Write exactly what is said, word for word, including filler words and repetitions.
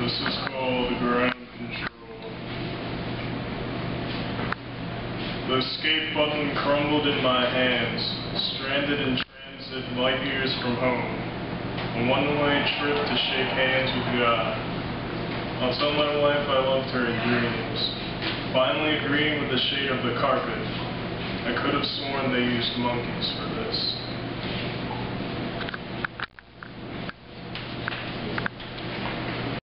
This is called ground control. The escape button crumbled in my hands, stranded in transit light years from home. A one-way trip to shake hands with God. I'll tell my wife I loved her in dreams. Finally agreeing with the shade of the carpet. I could have sworn they used monkeys for this.